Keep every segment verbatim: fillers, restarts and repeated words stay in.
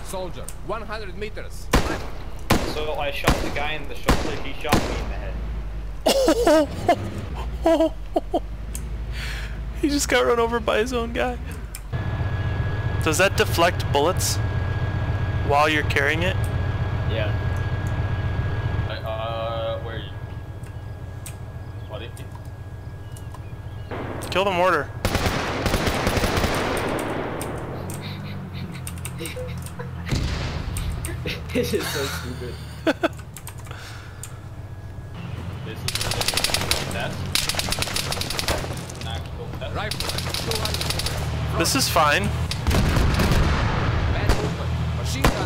Soldier, one hundred meters. So I shot the guy in the shoulder, he shot me in the head. He just got run over by his own guy. Does that deflect bullets while you're carrying it? Yeah. Uh, where are you? What is it? Kill the mortar. This is so stupid. This is the test. Actual test. Rifle. This is fine. Man movement. Machine gun.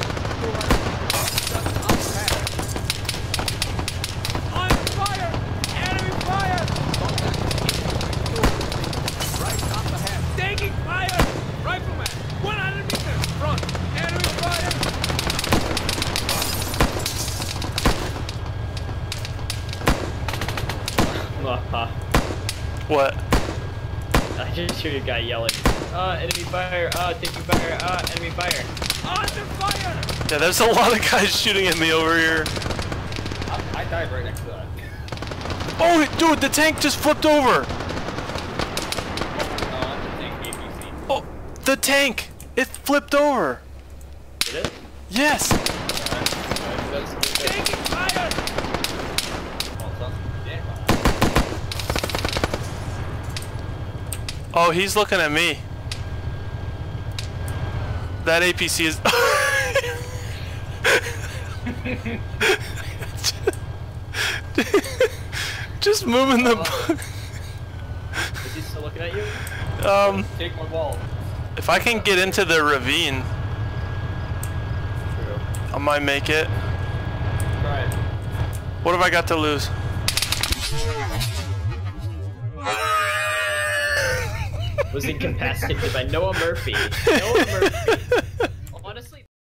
Under fire! Enemy fire! Right off the head. Taking fire! Rifleman. one hundred meters. Front. Enemy fire! What? I just hear a guy yelling, uh, enemy fire, uh, taking fire, uh, enemy fire. Under fire! Yeah, there's a lot of guys shooting at me over here. I, I died right next to that. Oh, dude, the tank just flipped over. Uh, the tank A P C. Oh, the tank! It flipped over. Did it? Yes. Taking fire! Oh, he's looking at me. That A P C is... Just moving the... Is he still looking at you? Um, Take my ball. if I can get into the ravine, True. I might make it. Try it. What have I got to lose? Was incapacitated by Noah Murphy. Noah Murphy.